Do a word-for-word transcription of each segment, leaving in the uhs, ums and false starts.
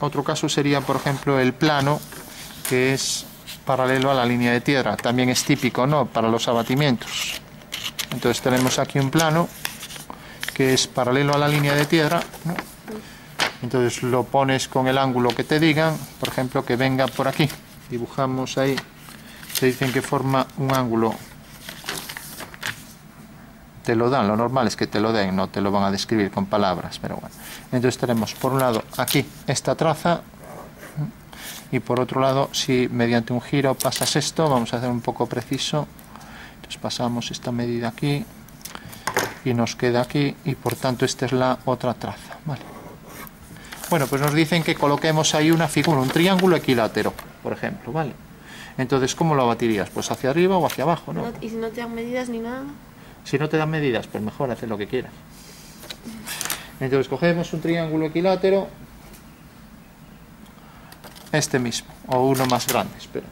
otro caso sería, por ejemplo, el plano, que es paralelo a la línea de tierra. También es típico, ¿no?, para los abatimientos. Entonces tenemos aquí un plano que es paralelo a la línea de tierra, ¿no? Entonces lo pones con el ángulo que te digan, por ejemplo, que venga por aquí. Dibujamos ahí, te dicen que forma un ángulo. Te lo dan, lo normal es que te lo den, no te lo van a describir con palabras, pero bueno. Entonces tenemos por un lado aquí esta traza, y por otro lado, si mediante un giro pasas esto, vamos a hacer un poco preciso. Entonces pasamos esta medida aquí y nos queda aquí, y por tanto esta es la otra traza, ¿vale? Bueno, pues nos dicen que coloquemos ahí una figura, un triángulo equilátero, por ejemplo, ¿vale? Entonces, ¿cómo lo abatirías? Pues hacia arriba o hacia abajo, ¿no? ¿Y si no te dan medidas ni nada? Si no te dan medidas, pues mejor hacer lo que quieras. Entonces cogemos un triángulo equilátero, este mismo, o uno más grande, espera.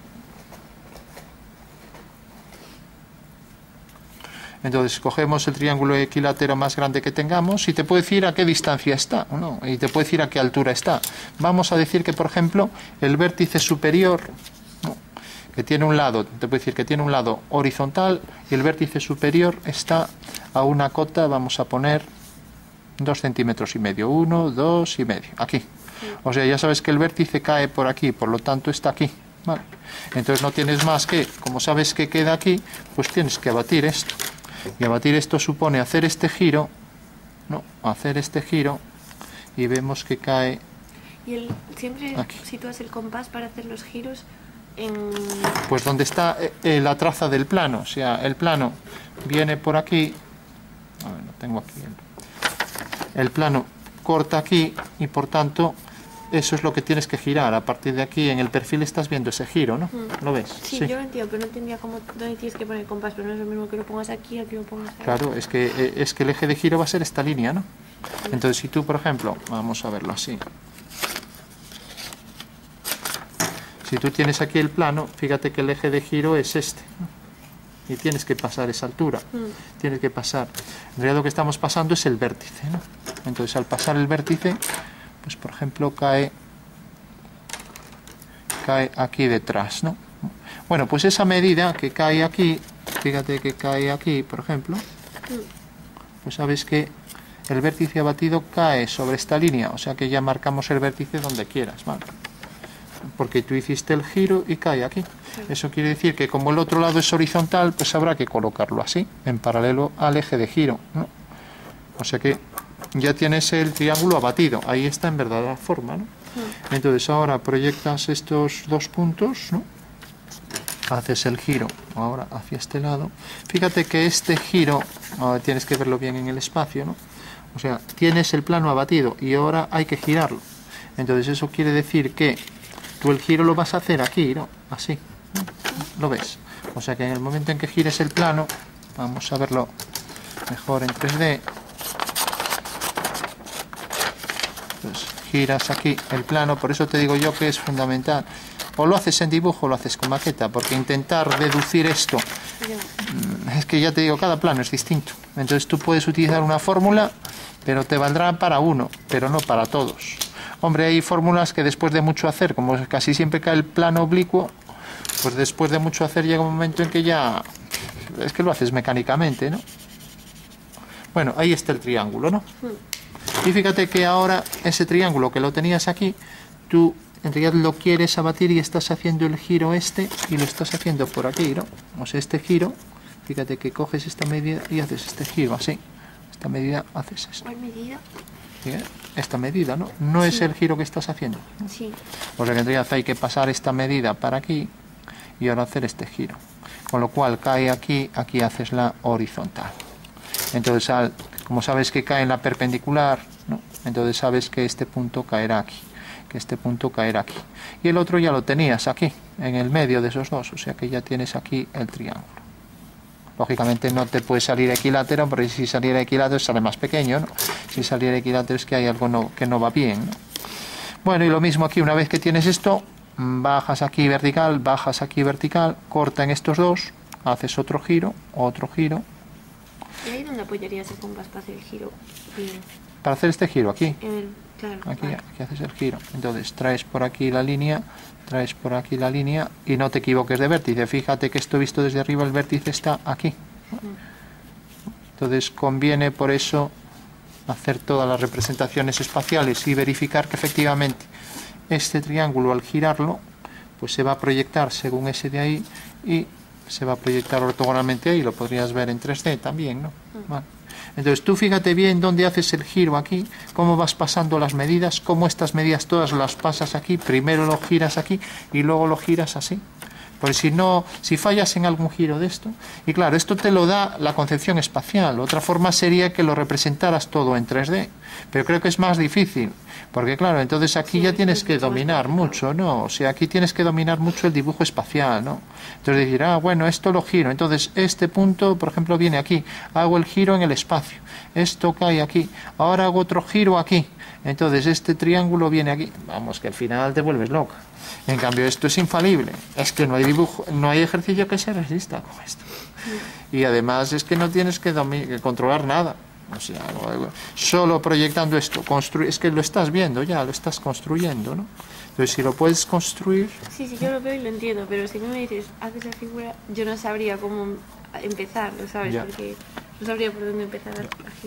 Entonces cogemos el triángulo equilátero más grande que tengamos y te puede decir a qué distancia está, ¿no? Y te puede decir a qué altura está. Vamos a decir que, por ejemplo, el vértice superior, ¿no?, que tiene un lado, te puede decir que tiene un lado horizontal, y el vértice superior está a una cota, vamos a poner dos centímetros y medio, uno, dos y medio, aquí. O sea, ya sabes que el vértice cae por aquí, por lo tanto está aquí, ¿vale? Entonces no tienes más que, como sabes que queda aquí, pues tienes que abatir esto. Y abatir esto supone hacer este giro, ¿no? Hacer este giro, y vemos que cae. ¿Y el, siempre aquí sitúas el compás para hacer los giros en...? Pues donde está eh, la traza del plano, o sea, el plano viene por aquí, a ver, no tengo aquí, el, el plano corta aquí, y por tanto eso es lo que tienes que girar. A partir de aquí en el perfil estás viendo ese giro, ¿no? Mm. ¿Lo ves? Sí, sí, yo lo entiendo, pero no entendía cómo, dónde tienes que poner el compás, pero no es lo mismo que lo pongas aquí o que lo pongas ahí. Claro, es que, eh, es que el eje de giro va a ser esta línea, ¿no? Sí. Entonces si tú, por ejemplo, vamos a verlo así. Si tú tienes aquí el plano, fíjate que el eje de giro es este, ¿no? Y tienes que pasar esa altura, mm. tienes que pasar. En realidad lo que estamos pasando es el vértice, ¿no? Entonces al pasar el vértice, pues por ejemplo cae, cae aquí detrás, ¿no? Bueno, pues esa medida que cae aquí, fíjate que cae aquí, por ejemplo, pues sabes que el vértice abatido cae sobre esta línea, o sea que ya marcamos el vértice donde quieras, ¿vale? Porque tú hiciste el giro y cae aquí. Eso quiere decir que como el otro lado es horizontal, pues habrá que colocarlo así, en paralelo al eje de giro, ¿no? O sea que ya tienes el triángulo abatido, ahí está en verdadera forma, ¿no? Entonces ahora proyectas estos dos puntos, ¿no? Haces el giro ahora hacia este lado. Fíjate que este giro, ahora tienes que verlo bien en el espacio, ¿no? O sea, tienes el plano abatido y ahora hay que girarlo. Entonces eso quiere decir que tú el giro lo vas a hacer aquí, ¿no? Así, ¿no? ¿Lo ves? O sea que en el momento en que gires el plano, vamos a verlo mejor en tres D. Pues giras aquí el plano, por eso te digo yo que es fundamental. O lo haces en dibujo o lo haces con maqueta, porque intentar deducir esto, es que ya te digo, cada plano es distinto. Entonces tú puedes utilizar una fórmula, pero te valdrá para uno, pero no para todos. Hombre, hay fórmulas que después de mucho hacer, como casi siempre cae el plano oblicuo, pues después de mucho hacer llega un momento en que ya es que lo haces mecánicamente, ¿no? Bueno, ahí está el triángulo, ¿no? Y fíjate que ahora ese triángulo que lo tenías aquí, tú en realidad lo quieres abatir y estás haciendo el giro este y lo estás haciendo por aquí, ¿no? O sea, este giro, fíjate que coges esta medida y haces este giro así. Esta medida haces esto. ¿Cuál medida? ¿Bien? Esta medida, ¿no? No sí. Es el giro que estás haciendo, ¿no? Sí. O sea que en realidad hay que pasar esta medida para aquí y ahora hacer este giro. Con lo cual cae aquí, aquí haces la horizontal. Entonces, al, como sabes que cae en la perpendicular, ¿no? Entonces sabes que este punto caerá aquí, que este punto caerá aquí. Y el otro ya lo tenías aquí, en el medio de esos dos, o sea que ya tienes aquí el triángulo. Lógicamente no te puede salir equilátero, porque si saliera equilátero sale más pequeño, ¿no? Si saliera equilátero es que hay algo no, que no va bien, ¿no? Bueno, y lo mismo aquí, una vez que tienes esto, bajas aquí vertical, bajas aquí vertical, corta en estos dos, haces otro giro, otro giro. ¿Y ahí dónde apoyarías el compás para hacer el giro bien? para hacer este giro aquí. El, claro, Aquí, vale. aquí haces el giro. Entonces traes por aquí la línea, traes por aquí la línea y no te equivoques de vértice. Fíjate que esto visto desde arriba, el vértice está aquí. Entonces conviene por eso hacer todas las representaciones espaciales y verificar que efectivamente este triángulo, al girarlo, pues se va a proyectar según ese de ahí y se va a proyectar ortogonalmente ahí. Lo podrías ver en tres D también, ¿no? Vale. Entonces tú fíjate bien dónde haces el giro aquí, cómo vas pasando las medidas, cómo estas medidas todas las pasas aquí, primero lo giras aquí y luego lo giras así. Porque si no, si fallas en algún giro de esto, y claro, esto te lo da la concepción espacial. Otra forma sería que lo representaras todo en tres D, pero creo que es más difícil, porque claro, entonces aquí Sí, ya tienes es que mucho más dominar complicado. mucho, ¿no? O sea, aquí tienes que dominar mucho el dibujo espacial, ¿no? Entonces decir, ah, bueno, esto lo giro, entonces este punto, por ejemplo, viene aquí, hago el giro en el espacio, esto cae aquí, ahora hago otro giro aquí, entonces este triángulo viene aquí, vamos, que al final te vuelves loca. En cambio, esto es infalible. Es que no hay dibujo, no hay ejercicio que se resista con esto. Y además es que no tienes que, que controlar nada. O sea, solo proyectando esto, construir, es que lo estás viendo ya, lo estás construyendo, ¿no? Entonces, si lo puedes construir... Sí, sí, yo lo veo y lo entiendo, pero si me dices, haces la figura, yo no sabría cómo empezar, ¿lo sabes? Ya. Porque no sabría por dónde empezar a